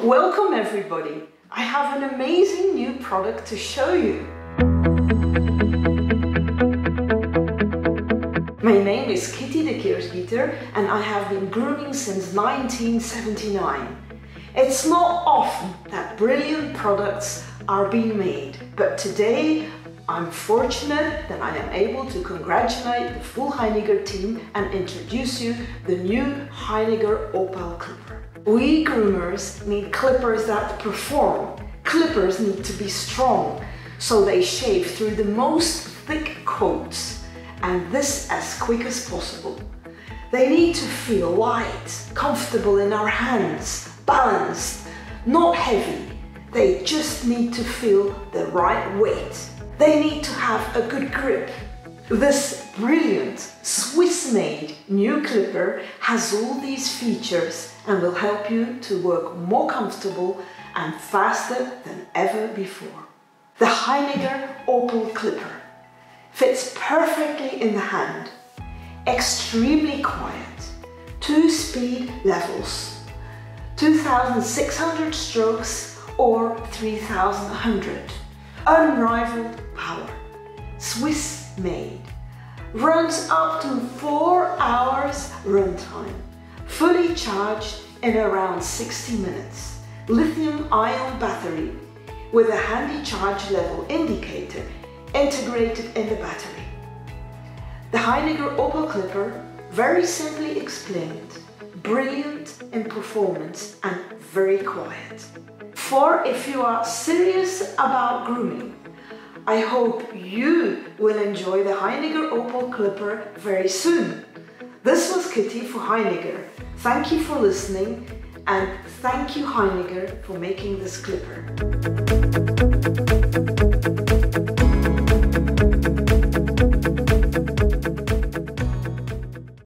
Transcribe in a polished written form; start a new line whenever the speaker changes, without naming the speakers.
Welcome everybody! I have an amazing new product to show you. My name is Kitty de Keersgieter and I have been grooming since 1979. It's not often that brilliant products are being made, but today I'm fortunate that I am able to congratulate the full Heiniger team and introduce you the new Heiniger Opal Clipper. We groomers need clippers that perform. Clippers need to be strong, so they shave through the most thick coats, and this as quick as possible. They need to feel light, comfortable in our hands, balanced, not heavy. They just need to feel the right weight. They need to have a good grip. This brilliant Swiss-made new clipper has all these features and will help you to work more comfortable and faster than ever before. The Heiniger Opal Clipper fits perfectly in the hand, extremely quiet, 2 speed levels, 2,600 strokes or 3,100. Unrivaled power, Swiss made, runs up to 4 hours runtime, fully charged in around 60 minutes, lithium-ion battery with a handy charge level indicator integrated in the battery. The Heiniger Opal Clipper, very simply explained, brilliant in performance and very quiet. For if you are serious about grooming, I hope you will enjoy the Heiniger Opal Clipper very soon. This was Kitty for Heiniger. Thank you for listening and thank you Heiniger for making this clipper.